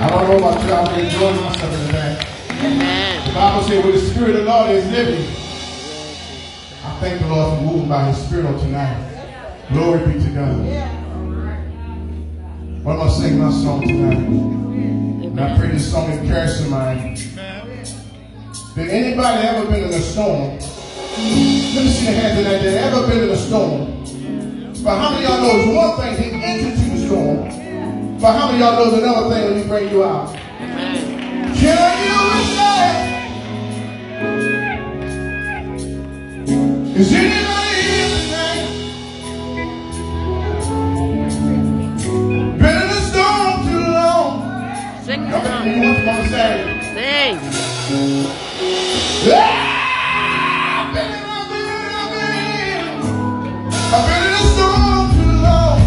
I don't know about you, I'm enjoying myself in the back. The Bible says, where the Spirit of the Lord is living, I thank the Lord for moving by His Spirit on tonight. Glory be to God. What am I singing my song tonight? And I pray this song encourages somebody. Did anybody ever been in a storm? Let me see the hands in that. Did ever been in a storm? But how many of y'all know it's one thing to enter into the storm? But how many of y'all know it's another thing when He bring you out? Can I get a witness? Is anybody here tonight? Been in a storm too long? Sing the song. Sing. I've been in a storm too long.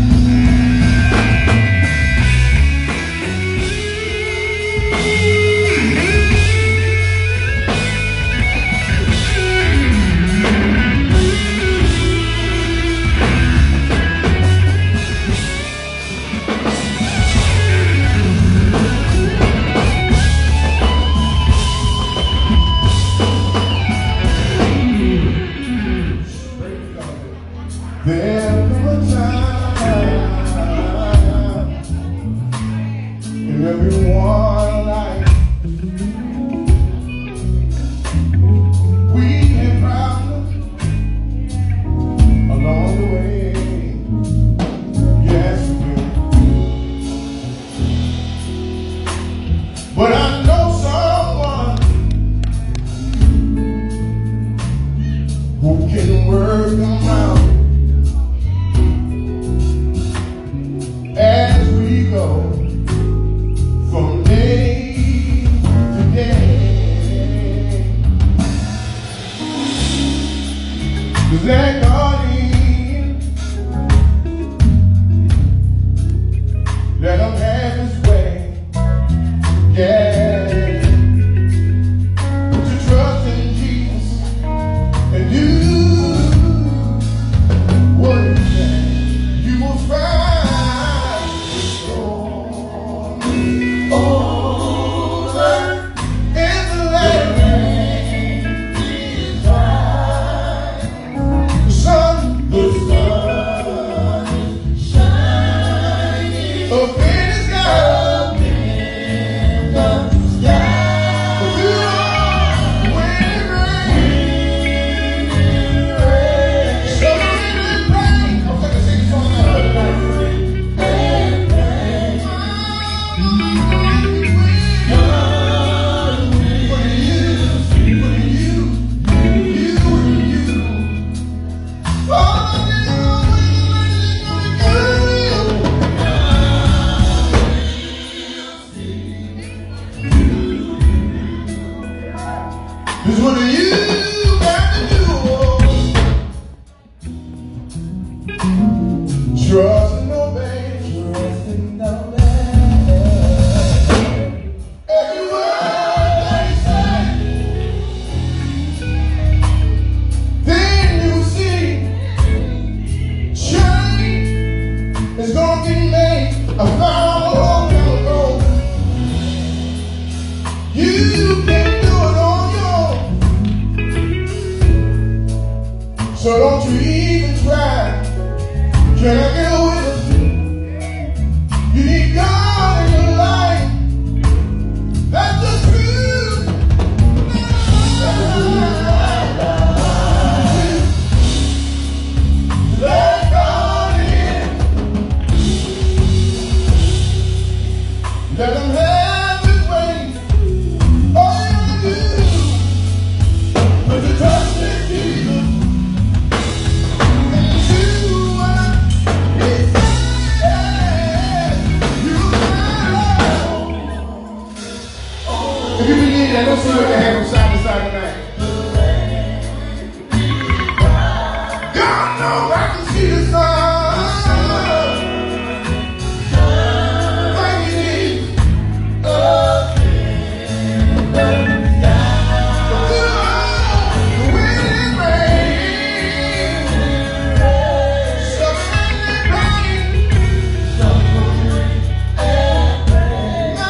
There was a time in everyone's life we had problems along the way. Yes, we did. But I know someone who can work them out. As we go from day to day, let God in, let Him have His way. Yeah, put your trust in Jesus and do what He said. You will find is what you got to do. Trust and obey. Trust and obey. Every word they say, then you see change is going to be made. I found a long time ago. You can do it on your own. So don't you even try. Can I get a witness? You need God in your life. That's the truth. Let God in. Let Him have His way. All you gotta do, put your trust in Jesus. If you believe that, let's see what they have from side to side tonight. God knows I can see the sun. Thank you, Jesus. The wind and rain, sun and rain,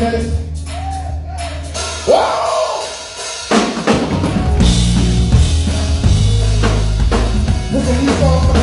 ready? Whoa! Put some new songs